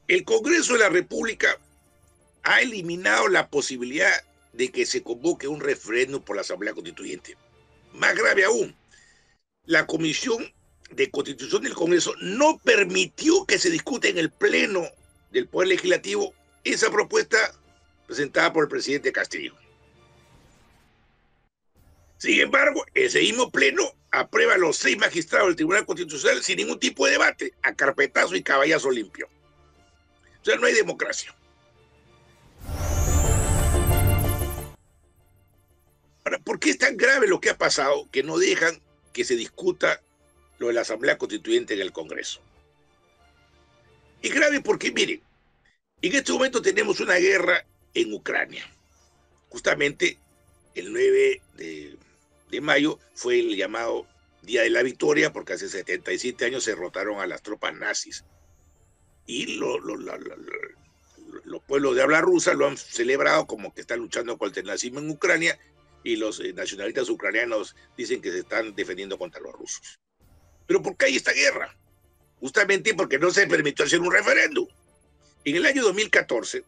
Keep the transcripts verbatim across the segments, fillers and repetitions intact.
El Congreso de la República ha eliminado la posibilidad de que se convoque un referéndum por la Asamblea Constituyente. Más grave aún, la Comisión de Constitución del Congreso no permitió que se discute en el Pleno del Poder Legislativo esa propuesta presentada por el presidente Castillo. Sin embargo, ese mismo Pleno aprueba a los seis magistrados del Tribunal Constitucional sin ningún tipo de debate, a carpetazo y caballazo limpio. O sea, no hay democracia. Ahora, ¿por qué es tan grave lo que ha pasado que no dejan que se discuta lo de la Asamblea Constituyente en el Congreso? Es grave porque, miren, en este momento tenemos una guerra en Ucrania. Justamente el nueve de, de mayo fue el llamado Día de la Victoria, porque hace setenta y siete años se derrotaron a las tropas nazis. Y lo, lo, lo, lo, lo, los pueblos de habla rusa lo han celebrado como que están luchando contra el nazismo en Ucrania, y los eh, nacionalistas ucranianos dicen que se están defendiendo contra los rusos. ¿Pero por qué hay esta guerra? Justamente porque no se permitió hacer un referéndum. En el año dos mil catorce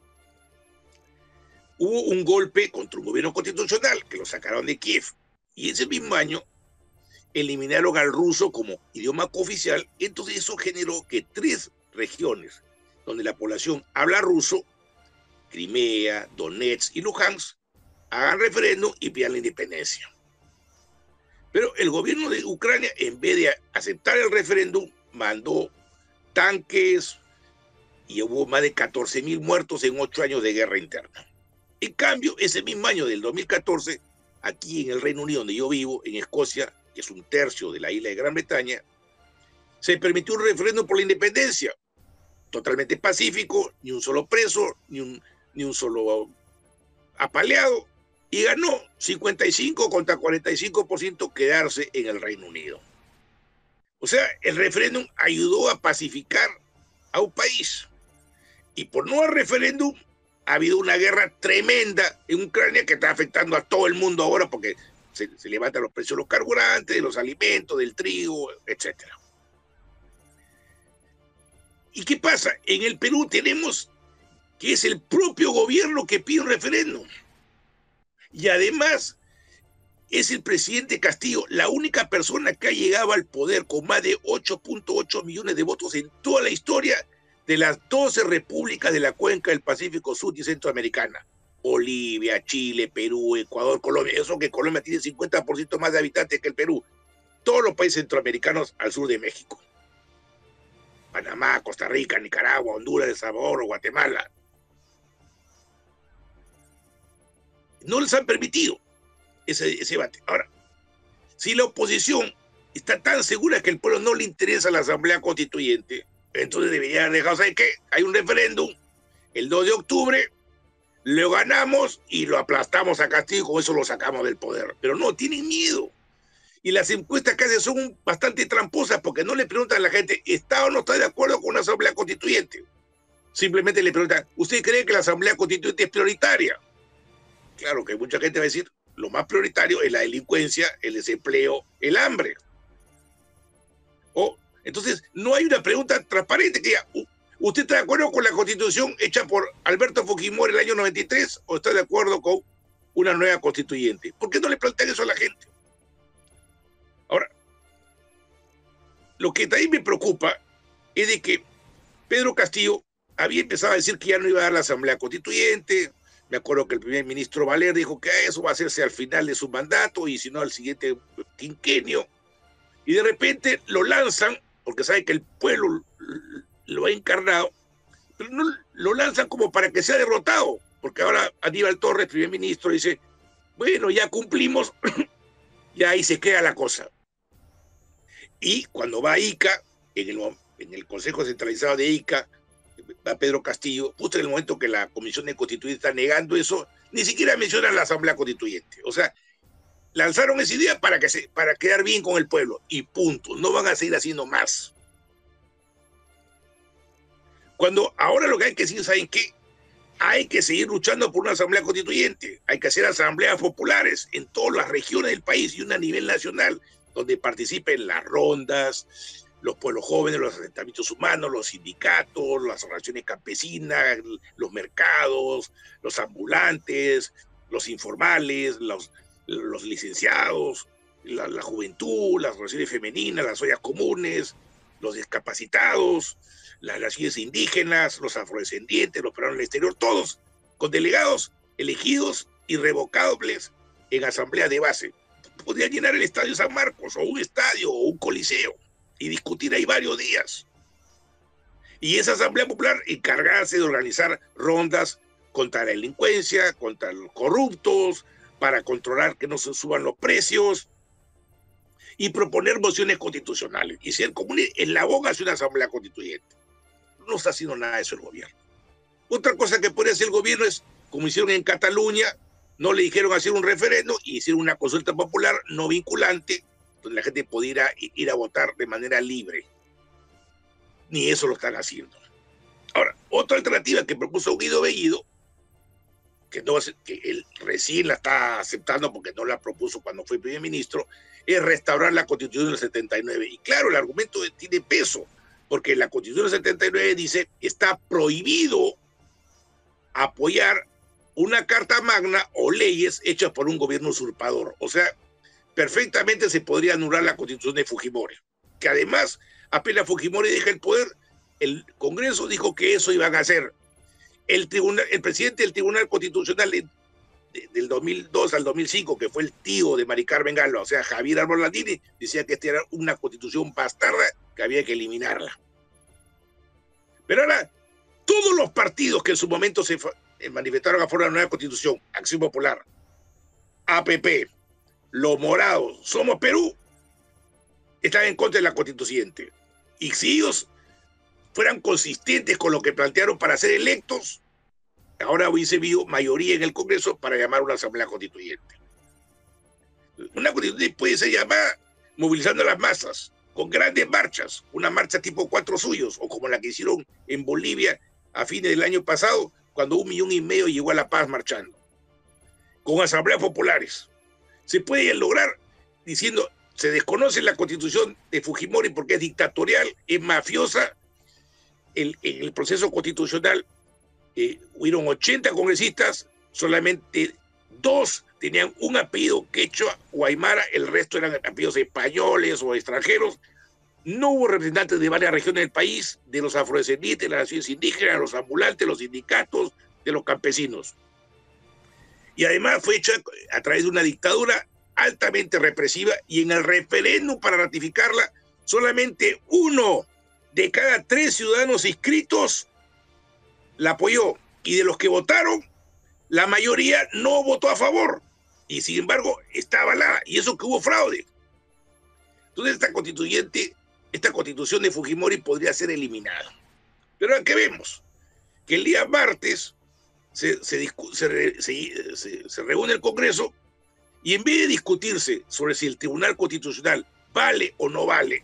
hubo un golpe contra un gobierno constitucional que lo sacaron de Kiev, y ese mismo año eliminaron al ruso como idioma cooficial. Entonces eso generó que tres regiones donde la población habla ruso, Crimea, Donetsk y Luhansk, hagan referéndum y pidan la independencia. Pero el gobierno de Ucrania, en vez de aceptar el referéndum, mandó tanques y hubo más de catorce mil muertos en ocho años de guerra interna. En cambio, ese mismo año del dos mil catorce, aquí en el Reino Unido, donde yo vivo, en Escocia, que es un tercio de la isla de Gran Bretaña, se permitió un referéndum por la independencia, totalmente pacífico, ni un solo preso, ni un, ni un solo apaleado, y ganó cincuenta y cinco contra cuarenta y cinco por ciento quedarse en el Reino Unido. O sea, el referéndum ayudó a pacificar a un país. Y por no al referéndum, ha habido una guerra tremenda en Ucrania que está afectando a todo el mundo ahora porque se, se levantan los precios de los carburantes, de los alimentos, del trigo, etcétera. ¿Y qué pasa? En el Perú tenemos que es el propio gobierno que pide un referéndum. Y además es el presidente Castillo la única persona que ha llegado al poder con más de ocho punto ocho millones de votos en toda la historia de las doce repúblicas de la cuenca del Pacífico Sur y Centroamericana. Bolivia, Chile, Perú, Ecuador, Colombia. Eso que Colombia tiene cincuenta por ciento más de habitantes que el Perú. Todos los países centroamericanos al sur de México. Panamá, Costa Rica, Nicaragua, Honduras, El Salvador, Guatemala. No les han permitido ese, ese debate. Ahora, si la oposición está tan segura que el pueblo no le interesa la Asamblea Constituyente, entonces debería haber dejado, ¿saben qué? Hay un referéndum el dos de octubre, lo ganamos y lo aplastamos a Castillo, con eso lo sacamos del poder. Pero no, tienen miedo. Y las encuestas que hacen son bastante tramposas porque no le preguntan a la gente, ¿está o no está de acuerdo con una Asamblea Constituyente? Simplemente le preguntan, ¿usted cree que la Asamblea Constituyente es prioritaria? Claro que mucha gente va a decir, lo más prioritario es la delincuencia, el desempleo, el hambre. O, entonces, no hay una pregunta transparente que diga, ¿usted está de acuerdo con la Constitución hecha por Alberto Fujimori en el año noventa y tres o está de acuerdo con una nueva constituyente? ¿Por qué no le plantean eso a la gente? Ahora, lo que también me preocupa es de que Pedro Castillo había empezado a decir que ya no iba a dar la Asamblea Constituyente. Me acuerdo que el primer ministro Valer dijo que eso va a hacerse al final de su mandato y si no al siguiente quinquenio. Y de repente lo lanzan, porque saben que el pueblo lo ha encarnado, pero no lo lanzan como para que sea derrotado, porque ahora Aníbal Torres, primer ministro, dice, bueno, ya cumplimos, ya ahí se queda la cosa. Y cuando va a Ica, en el, en el Consejo Centralizado de Ica, va Pedro Castillo, justo en el momento que la Comisión de Constituyente está negando eso, ni siquiera mencionan la Asamblea Constituyente. O sea, lanzaron esa idea para, que se, para quedar bien con el pueblo, y punto. No van a seguir haciendo más. Cuando ahora lo que hay que decir, ¿saben qué? Hay que seguir luchando por una Asamblea Constituyente. Hay que hacer asambleas populares en todas las regiones del país y una a nivel nacional, donde participen las rondas, los pueblos jóvenes, los asentamientos humanos, los sindicatos, las organizaciones campesinas, los mercados, los ambulantes, los informales, los, los licenciados, la, la juventud, las organizaciones femeninas, las ollas comunes, los discapacitados, las naciones indígenas, los afrodescendientes, los peruanos del exterior, todos con delegados elegidos irrevocables en asambleas de base. Podrían llenar el Estadio San Marcos, o un estadio, o un coliseo, y discutir ahí varios días. Y esa Asamblea Popular encargarse de organizar rondas contra la delincuencia, contra los corruptos, para controlar que no se suban los precios, y proponer mociones constitucionales, y ser como un eslabón hacia una Asamblea Constituyente. No está haciendo nada de eso el gobierno. Otra cosa que puede hacer el gobierno es, como hicieron en Cataluña, no le dijeron hacer un referendo y hicieron una consulta popular no vinculante, donde la gente pudiera ir a votar de manera libre. Ni eso lo están haciendo. Ahora, otra alternativa que propuso Guido Bellido, que, no, que él recién la está aceptando porque no la propuso cuando fue primer ministro, es restaurar la Constitución del setenta y nueve. Y claro, el argumento tiene peso, porque la Constitución del setenta y nueve dice está prohibido apoyar una carta magna o leyes hechas por un gobierno usurpador. O sea, perfectamente se podría anular la Constitución de Fujimori, que además, apenas Fujimori deja el poder, el Congreso dijo que eso iban a hacer. El, tribunal, el presidente del Tribunal Constitucional de, de, del dos mil dos al dos mil cinco, que fue el tío de Mari Carmen Galo, o sea, Javier Árbol Landini, decía que esta era una constitución bastarda que había que eliminarla. Pero ahora, todos los partidos que en su momento se manifestaron a favor de la nueva constitución, Acción Popular, A P P, Los Morados, Somos Perú, están en contra de la constituyente. Y si ellos fueran consistentes con lo que plantearon para ser electos, ahora hubiese habido mayoría en el Congreso para llamar a una asamblea constituyente. Una constituyente puede ser llamada movilizando a las masas, con grandes marchas, una marcha tipo Cuatro Suyos, o como la que hicieron en Bolivia a fines del año pasado, cuando un millón y medio llegó a La Paz marchando, con asambleas populares. Se puede lograr diciendo, se desconoce la constitución de Fujimori porque es dictatorial, es mafiosa. El, en el proceso constitucional eh, hubieron ochenta congresistas, solamente dos tenían un apellido quechua o aymara, el resto eran apellidos españoles o extranjeros. No hubo representantes de varias regiones del país, de los afrodescendientes, de las naciones indígenas, los ambulantes, los sindicatos, de los campesinos. Y además fue hecha a través de una dictadura altamente represiva, y en el referéndum para ratificarla, solamente uno de cada tres ciudadanos inscritos la apoyó, y de los que votaron, la mayoría no votó a favor, y sin embargo está avalada, y eso que hubo fraude. Entonces esta constituyente, esta constitución de Fujimori podría ser eliminada. Pero aquí vemos que el día martes se, se, se, se, se, se reúne el Congreso, y en vez de discutirse sobre si el Tribunal Constitucional vale o no vale,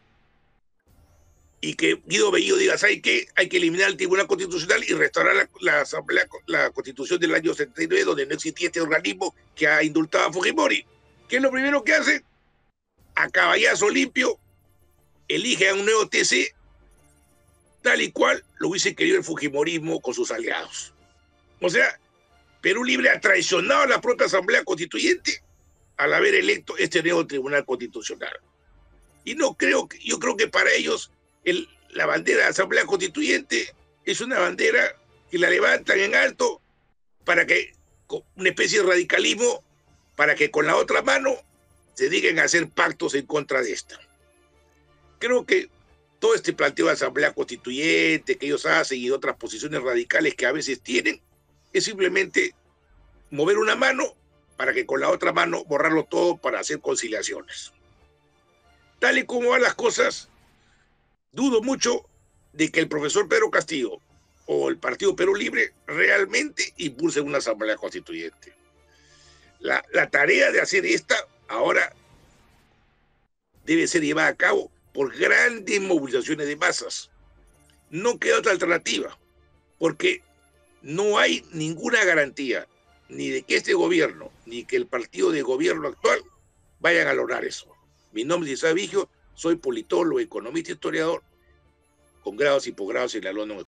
y que Guido Bellido diga, ¿sabe qué? Hay que eliminar el Tribunal Constitucional y restaurar la, la, Asamblea, la Constitución del año setenta y nueve, donde no existía este organismo que ha indultado a Fujimori. ¿Qué es lo primero que hace? A caballazo limpio, elige a un nuevo T C, tal y cual lo hubiese querido el fujimorismo con sus aliados. O sea, Perú Libre ha traicionado a la propia Asamblea Constituyente al haber electo este nuevo Tribunal Constitucional. Y no creo que, yo creo que para ellos el, la bandera de la Asamblea Constituyente es una bandera que la levantan en alto para que, con una especie de radicalismo, para que con la otra mano se digan a hacer pactos en contra de esta. Creo que todo este planteo de Asamblea Constituyente que ellos hacen y otras posiciones radicales que a veces tienen, es simplemente mover una mano para que con la otra mano borrarlo todo para hacer conciliaciones. Tal y como van las cosas, dudo mucho de que el profesor Pedro Castillo o el Partido Perú Libre realmente impulsen una Asamblea Constituyente. La, la tarea de hacer esta ahora debe ser llevada a cabo por grandes movilizaciones de masas. No queda otra alternativa, porque no hay ninguna garantía ni de que este gobierno, ni que el partido de gobierno actual vayan a lograr eso. Mi nombre es Isaac Vigio, Soy politólogo, economista, historiador, con grados y posgrados en la London